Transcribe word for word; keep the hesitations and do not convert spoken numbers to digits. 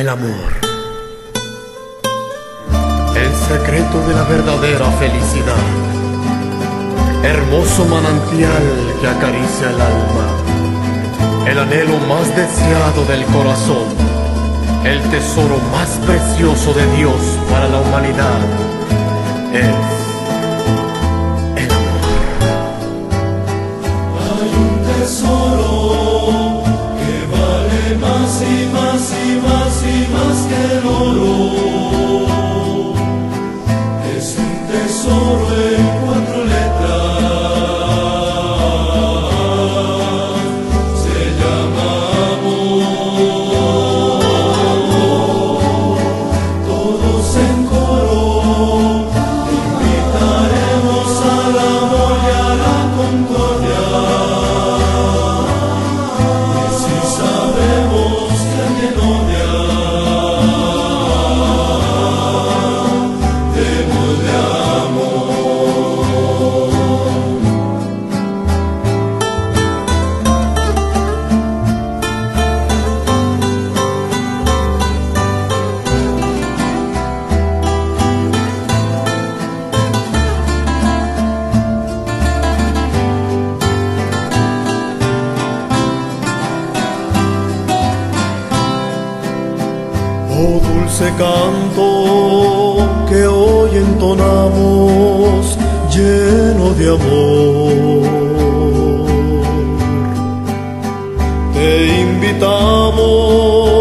El amor, el secreto de la verdadera felicidad, hermoso manantial que acaricia el alma, el anhelo más deseado del corazón, el tesoro más precioso de Dios para la humanidad, es el amor. Hay un tesoro que vale más y más y más y más que el oro. Es un tesoro en cuatro letras, se llama amor. Todos en coro invitaremos al amor y a la concordia. Y si sabemos que alguien odia, démosle amor. Oh dulce canto que hoy entonamos, lleno de amor, te invitamos